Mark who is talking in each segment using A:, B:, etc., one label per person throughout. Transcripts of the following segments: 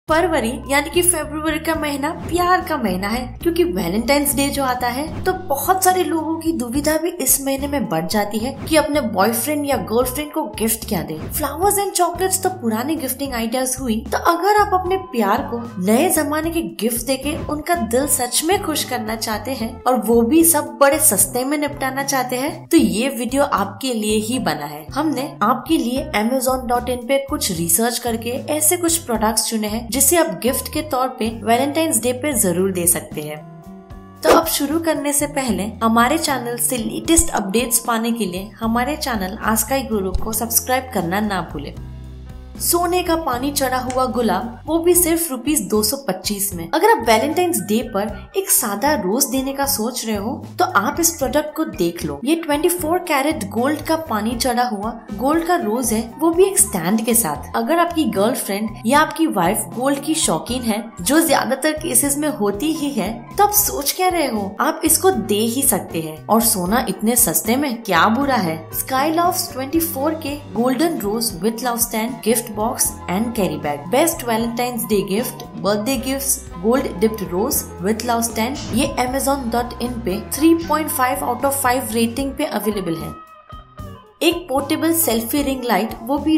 A: फरवरी यानी कि फरवरी का महीना प्यार का महीना है, क्योंकि वैलेंटाइंस डे जो आता है तो बहुत सारे लोगों की दुविधा भी इस महीने में बढ़ जाती है कि अपने बॉयफ्रेंड या गर्लफ्रेंड को गिफ्ट क्या दें। फ्लावर्स एंड चॉकलेट्स तो पुरानी गिफ्टिंग आइडियाज हुई, तो अगर आप अपने प्यार को नए जमाने के गिफ्ट देके उनका दिल सच में खुश करना चाहते हैं और वो भी सब बड़े सस्ते में निपटाना चाहते हैं, तो ये वीडियो आपके लिए ही बना है। हमने आपके लिए Amazon.in पे कुछ रिसर्च करके ऐसे कुछ प्रोडक्ट्स चुने हैं जिसे आप गिफ्ट के तौर पे वैलेंटाइंस डे पे जरूर दे सकते हैं। तो अब शुरू करने से पहले हमारे चैनल से लेटेस्ट अपडेट्स पाने के लिए हमारे चैनल आस्काई गुरु को सब्सक्राइब करना ना भूलें। सोने का पानी चढ़ा हुआ गुलाब, वो भी सिर्फ ₹225 में। अगर आप वैलेंटाइंस डे पर एक सादा रोज देने का सोच रहे हो तो आप इस प्रोडक्ट को देख लो। ये 24 कैरेट गोल्ड का पानी चढ़ा हुआ गोल्ड का रोज है, वो भी एक स्टैंड के साथ। अगर आपकी गर्लफ्रेंड या आपकी वाइफ गोल्ड की शौकीन है, जो ज्यादातर केसेस में होती ही है, तो आप सोच क्या रहे हो, आप इसको दे ही सकते हैं। और सोना इतने सस्ते में क्या बुरा है। स्काई लव्स 24 के golden rose with love stand, gift box and carry bag, best valentine's day gift, birthday gifts, gold dipped rose with love stand. ये Amazon.in पे 3.5 आउट ऑफ 5 रेटिंग पे अवेलेबल है। एक पोर्टेबल सेल्फी रिंग लाइट, वो भी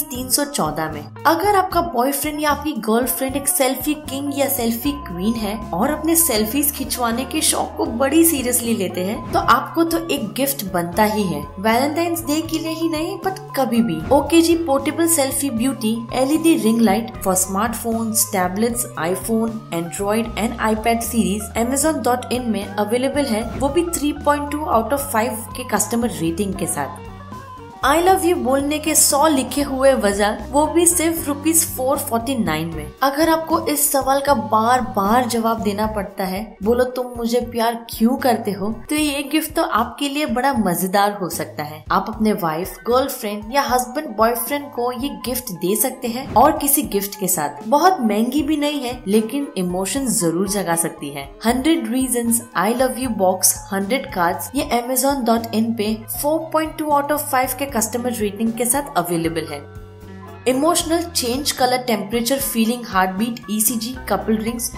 A: ₹314 में। अगर आपका बॉयफ्रेंड या आपकी गर्लफ्रेंड एक सेल्फी किंग या सेल्फी क्वीन है और अपने सेल्फीज खिंचवाने के शौक को बड़ी सीरियसली लेते हैं, तो आपको तो एक गिफ्ट बनता ही है। वैलेंटाइंस डे के लिए ही नहीं, बट कभी भी। OKG portable selfie beauty LED ring light for smartphones, tablets, iPhone, Android and iPad series Amazon.in में अवेलेबल है, वो भी 3.2 आउट ऑफ 5 के कस्टमर रेटिंग के साथ। आई लव यू बोलने के 100 लिखे हुए वजह, वो भी सिर्फ ₹449 में। अगर आपको इस सवाल का बार बार जवाब देना पड़ता है, बोलो तुम मुझे प्यार क्यों करते हो, तो ये गिफ्ट तो आपके लिए बड़ा मजेदार हो सकता है। आप अपने वाइफ, गर्लफ्रेंड या हस्बैंड, बॉयफ्रेंड को ये गिफ्ट दे सकते हैं और किसी गिफ्ट के साथ। बहुत महंगी भी नहीं है, लेकिन इमोशन जरूर जगा सकती है। 100 reasons I love you box 100 cards, ये Amazon.in पे 4.2 आउट ऑफ 5 के कस्टमर रेटिंग के साथ अवेलेबल है। Emotional change colour temperature feeling heartbeat ECG couple rings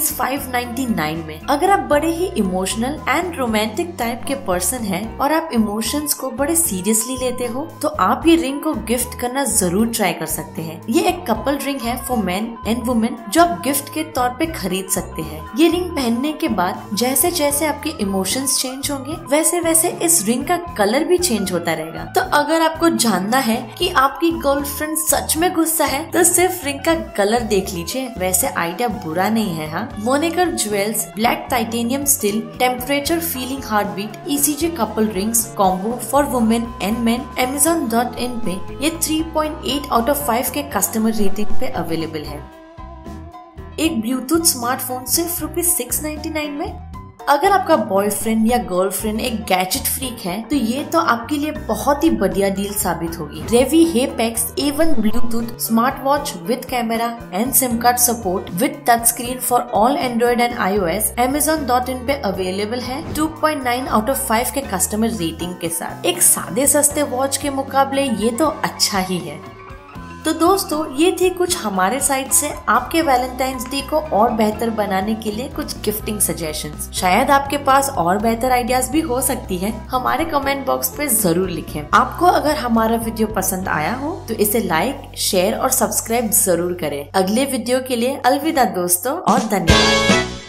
A: ₹599 में। अगर आप बड़े ही इमोशनल एंड रोमांटिक टाइप के पर्सन हैं और आप इमोशंस को बड़े सीरियसली लेते हो, तो आप ये रिंग को गिफ्ट करना जरूर ट्राई कर सकते हैं। ये एक कपल रिंग है फॉर मेन एंड वुमेन, जो आप गिफ्ट के तौर पे खरीद सकते हैं। ये रिंग पहनने के बाद जैसे जैसे आपके इमोशंस चेंज होंगे, वैसे वैसे इस रिंग का कलर भी चेंज होता रहेगा। तो अगर आपको जानना है कि आपकी गर्लफ्रेंड सच में गुस्सा है, तो सिर्फ रिंग का कलर देख लीजिए। वैसे आइडिया बुरा नहीं है। हाँ, मोनेकर jewels black titanium steel temperature feeling heartbeat ECG couple rings combo for women and men Amazon.in पे ये 3.8 आउट ऑफ 5 के कस्टमर रेटिंग पे अवेलेबल है। एक ब्लूटूथ स्मार्टफोन सिर्फ ₹699 में। अगर आपका बॉयफ्रेंड या गर्लफ्रेंड एक गैजेट फ्रीक है, तो ये तो आपके लिए बहुत ही बढ़िया डील साबित होगी। रेवी हेपेक्स A1 bluetooth smart watch with camera and SIM card support with touch screen for all Android and iOS Amazon.in पे अवेलेबल है 2.9 आउट ऑफ 5 के कस्टमर रेटिंग के साथ। एक सादे सस्ते वॉच के मुकाबले ये तो अच्छा ही है। तो दोस्तों, ये थी कुछ हमारे साइड से आपके वैलेंटाइंस डे को और बेहतर बनाने के लिए कुछ गिफ्टिंग सजेशंस। शायद आपके पास और बेहतर आइडियाज भी हो सकती है। हमारे कमेंट बॉक्स पे जरूर लिखें। आपको अगर हमारा वीडियो पसंद आया हो तो इसे लाइक, शेयर और सब्सक्राइब जरूर करें। अगले वीडियो के लिए अलविदा दोस्तों और धन्यवाद।